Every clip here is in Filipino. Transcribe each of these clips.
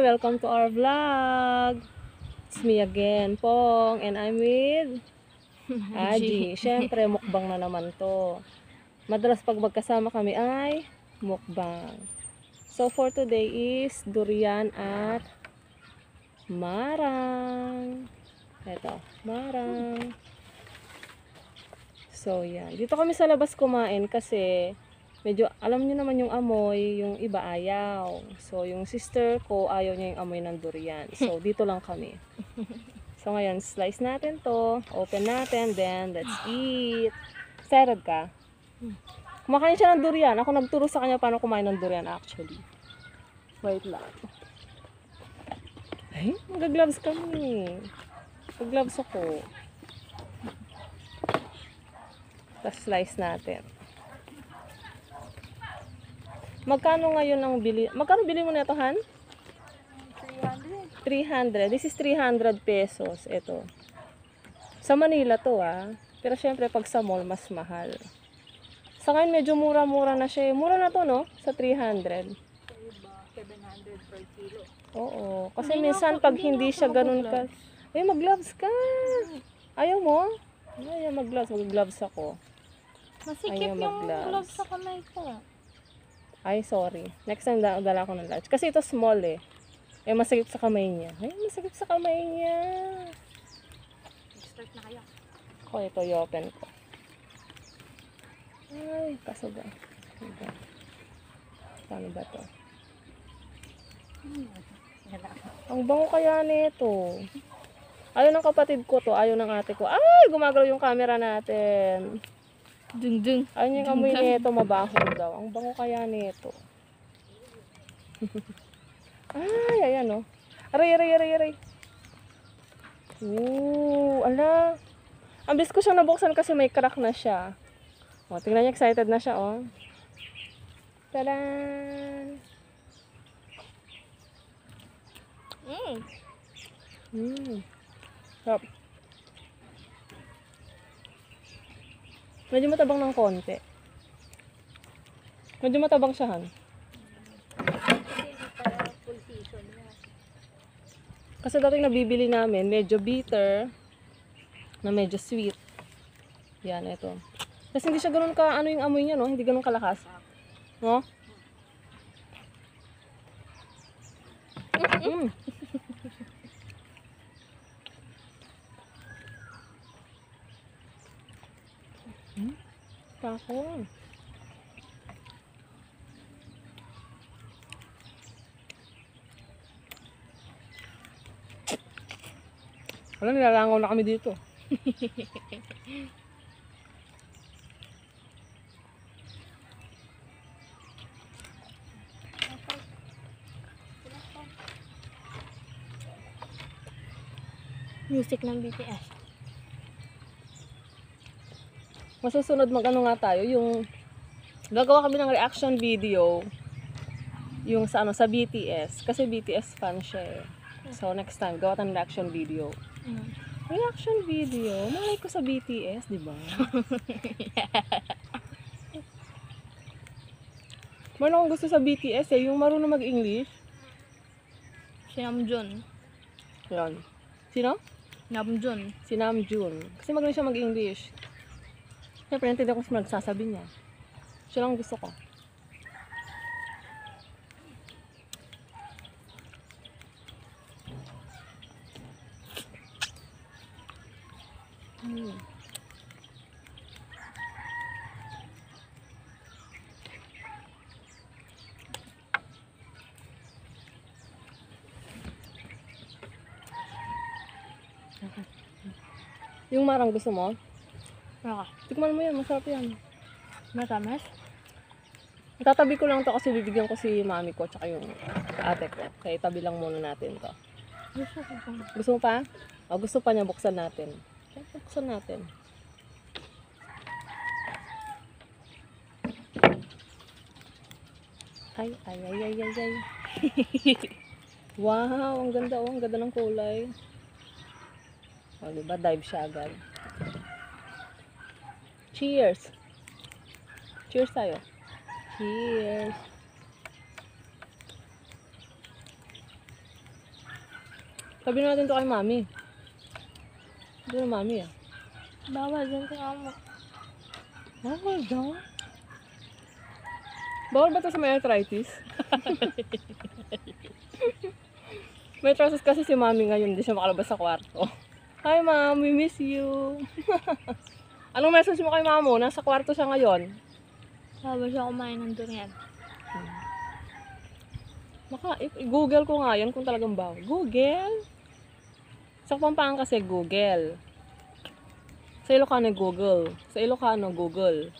welcome to our vlog. It's me again, Pong, and I'm with Aji. Siyempre, mukbang na naman to. Madalas pag magkasama kami ay mukbang. So for today is durian at marang. Ito, marang. So yan, dito kami sa labas kumain kasi medyo, alam niyo naman yung amoy, yung iba ayaw. So, yung sister ko, ayaw niya yung amoy ng durian. So, dito lang kami. So, ngayon, slice natin to. Open natin, then let's eat. Excited ka? Kumakain siya ng durian. Ako nagturo sa kanya paano kumain ng durian actually. Wait lang. Ay, mag-gloves kami. Mag-gloves ako. Tapos slice natin. Magkano ngayon ang bili? Magkano bili mo nito, Han? 300. 300. This is 300 pesos. Ito. Sa Manila to Pero syempre pag sa mall mas mahal. Sa ngayon medyo mura-mura na siya. Mura na to, no? Sa 300. 700 per kilo. Oo. Kasi minsan pag hindi siya ganun ka. Eh, mag-gloves ka. Ayaw mo? Ayaw mag-gloves. Mag-gloves ako. Masikip yung gloves sa kamay ko. Ay, sorry. Next time dala ko ng lunch. Kasi ito small eh. Eh, masakit sa kamay niya. Ay, masakit sa kamay niya. Start na kayo. Ako, ito i-open ko. Ay, kasuga. Paano ba to? Ang bango kaya nito. Ayaw ng kapatid ko to. Ayaw ng ate ko. Ay, gumagalaw yung camera natin. Dung. Ayun yung amoy nito, mabaho daw. Ang bango kaya nito. Ay, ayan oh. Aray. Ooh, ala. Ang bilis ko siyang nabuksan kasi may crack na siya. O, tingnan niya, excited na siya, oh. Tadan! Sarap. Medyo matabang ng konti. Medyo matabang siya, Han. Full season na. Kasi dating nabibili namin, medyo bitter, na medyo sweet. Yan, ito. Kasi hindi siya ganun ka, ano yung amoy niya, no? Hindi ganun kalakas. No? Tako. Wala, nilalangaw na kami dito. Music ng BTS. Masusunod mag-ano nga tayo, yung gagawa kami ng reaction video yung sa ano, sa BTS. Kasi BTS fan siya eh. So next time, gawa tayong reaction video. Reaction video? Malay ko sa BTS, di ba? Meron akong gusto sa BTS eh, yung marunong mag-English. Si Namjoon. Yan. Sino? Namjoon. Si Namjoon. Kasi magaling siya mag-English. Siyempre, natindihan ko sa nagsasabi niya. Siya lang gusto ko. Yung marang gusto mo? Tikman mo yan, masarap yan. Matamas? Tatabi ko lang to kasi bibigyan ko si mami ko tsaka yung ate ko. Kaya itabi lang muna natin to. Gusto mo pa? O, gusto pa niya, buksan natin. Buksan natin. Ay. Wow, ang ganda oh. Ang ganda ng kulay. O, diba? Dive siya agad. Cheers! Cheers tayo. Cheers! Sabi natin to kay mami. Ito na mami ah. Bawal dyan kay amo. Bawal daw. Bawal ba ito sa may arthritis? May arthritis kasi si mami ngayon, hindi siya makalabas sa kwarto. Hi ma'am, we miss you. Anong message mo kay mamo? Nasa kwarto siya ngayon. Bawal siya kumain ng durian. Google ko nga yan kung talagang bawal. Google? Sa Pampanga kasi Google. Sa Ilocano Google. Sa Ilocano Google.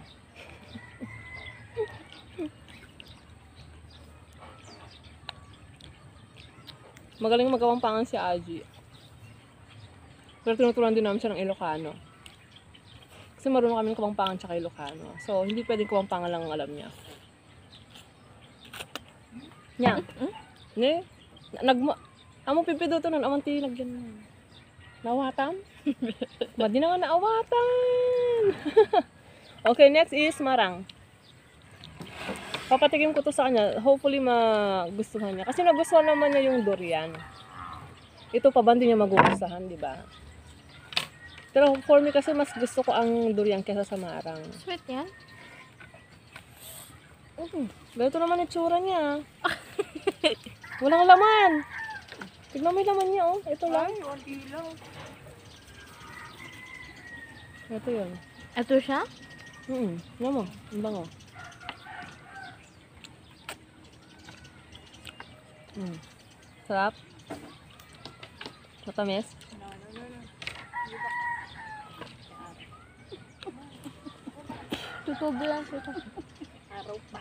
Magaling magkapampangan si Aji. Pero tinuturuan din namin siya ng Ilocano. Kasi marunong kami ng Kapampangan tsaka Ilocano. So, hindi pwedeng Kapampangan lang ang alam niya. Nya. Ne? Amo pipido to nun. Amanti nagyan na. Nawatan? Madi na nga naawatan. Okay, next is marang. Papatikim ko to sa kanya. Hopefully magustuhan niya. Kasi nagustuhan naman niya yung durian. Ito pa ba hindi niya magugustuhan, di ba? Pero for me kasi mas gusto ko ang durian kaysa sa marang. Sweet yan? Ganito naman itsura niya. Walang laman. Tignan mo yung laman niya, oh. Ito lang. Ito yun. Ito siya? Tignan mo. Ang bango. Sarap. Matamis. Tutubo lang siya. Araw pa.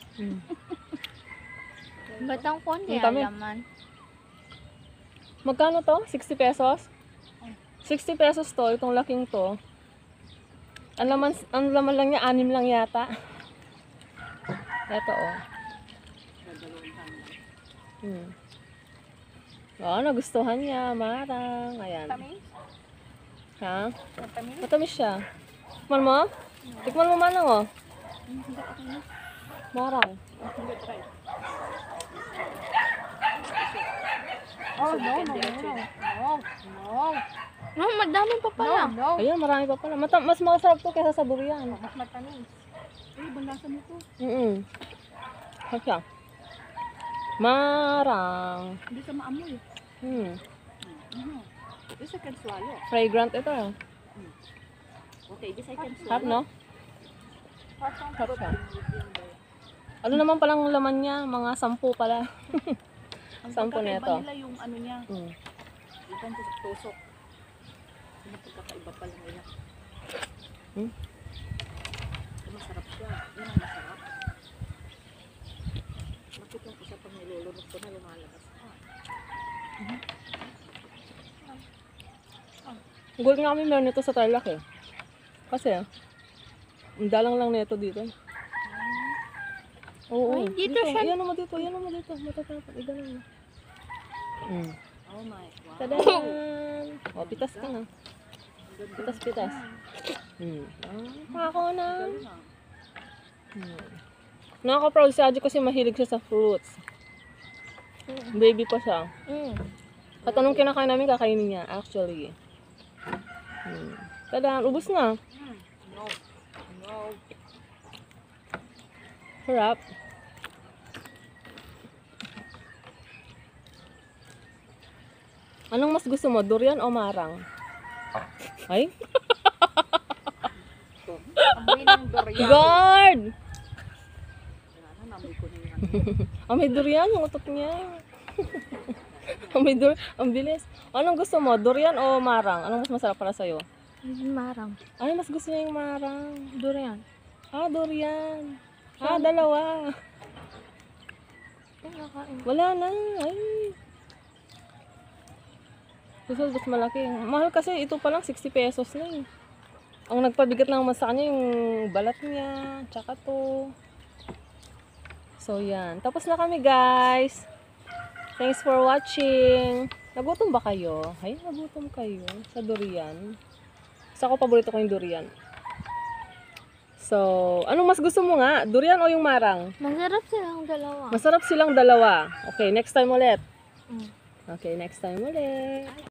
Ba't ang konti Ang dami. ang laman? Magkano to? 60 pesos? 60 pesos to, itong laking to. Ang laman lang niya, 6 lang yata. Ito oh. Oo, nagustuhan niya, marang. Ayan. Tamis? Ha? Tamis? Matamis siya. Tikman mo? Tikman mo manang oh. Marang. Oh, no. No, madami pa pala. Ayun, marami pa pala. Mas masarap to kaysa sa durian. Mas matamis. Banlasan mo to. Sarap siya. Marang. Hindi sa maamoy. This I can swallow. Fragrant ito. Okay, this I can Sarap, swallow. no? Sarap siya. Ano naman palang laman niya? Mga 10 pala. Ang 10 pagkakaiba nito. nila yung ano niya. Mm. Yung tusok. Yung pagkakaiba pala nila. Masarap siya. Yun ang masarap. Bakit yung isa pang nilulunok ko na lumalabas pa? Gold nga kami meron nito sa Tarlac eh. Kasi, ang dalang lang nito dito. Oo. Ay, dito siya. Yan mo dito. Matatapos. Igalan mo. Oh my, wow. Tadaan! O, pitas ka na. Pitas. Ako na. Nakaka-proud si Aji kasi mahilig siya sa fruits. Baby pa siya. At anong kinakain namin, kakainin niya. Actually. Tadaan, ubos na. No. Sarap. Anong mas gusto mo? Durian o marang? Ay? Amoy ng durian. Guard! Namoy ko na yun. May durian yung utot niya. Ang bilis. Anong gusto mo? Durian o marang? Anong mas masarap para sa'yo? Marang. Ay, mas gusto niya yung marang. Durian. Durian. Dalawa. Ay, nakain. Wala na. Ay. Gusto mas malaki. Mahal kasi ito pa lang 60 pesos na eh. Ang nagpabigat lang naman sa kanya yung balat niya. Tsaka to. So yan. Tapos na kami guys. Thanks for watching. Nagutom ba kayo? Ay, nagutom kayo sa durian. Sa ako paborito ko yung durian. So, anong mas gusto mo nga? Durian o yung marang? Masarap silang dalawa. Masarap silang dalawa. Okay, next time ulit. Okay, next time ulit.